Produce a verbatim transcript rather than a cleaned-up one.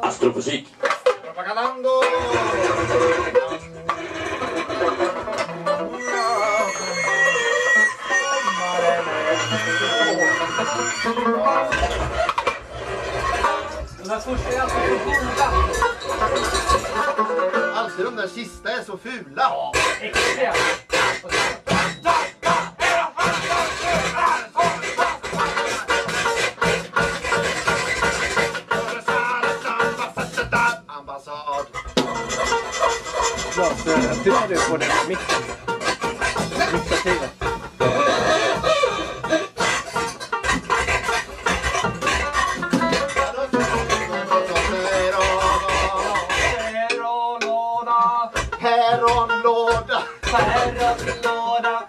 Astrofysik. Propagando. Den där första är alltid så fula. Alltid de där sista är så fula. Extra. Ambassad. Lars, tittar du på den mixen? Mixativet. Päronlåda. Päronlåda.